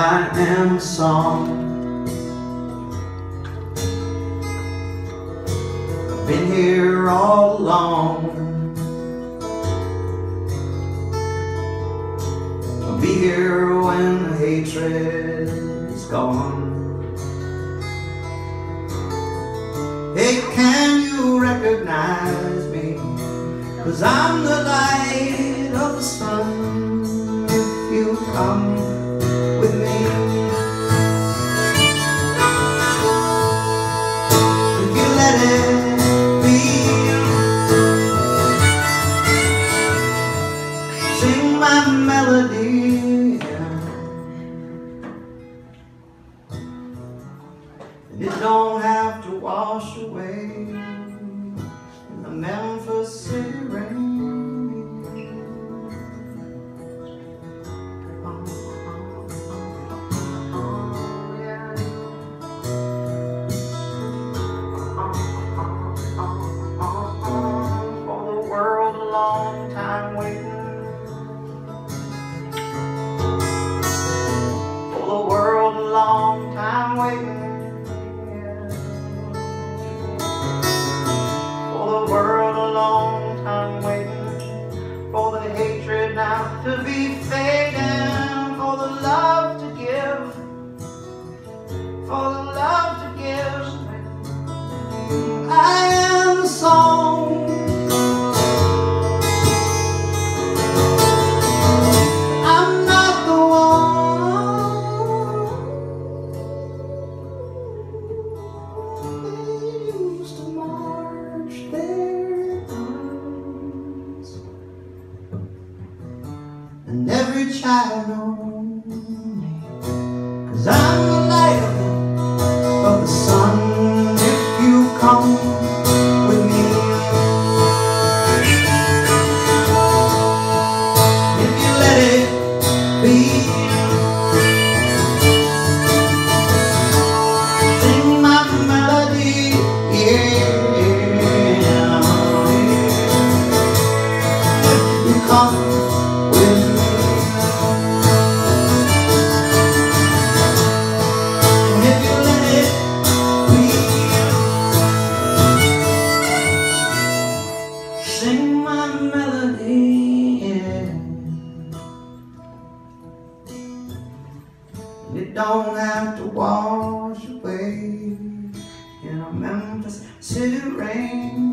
I am a song. I've been here all along. I'll be here when the hatred is gone. Hey, can you recognize me? 'Cause I'm the light of the sun. If you come with me, if you let it be, sing my melody, and it don't have to wash away in the Memphis City Rain. Long time waiting for the world, a long time waiting, yeah. For the world, a long time waiting, for the hatred now to be fading, for the love to give, for the love to give. I am the song. And every child knows me, 'cause I'm the light of the sun. If you come with me, if you let it be, sing my melody, yeah. If you come with me, sing my melody, yeah. And it don't have to wash away in a Memphis City Rain.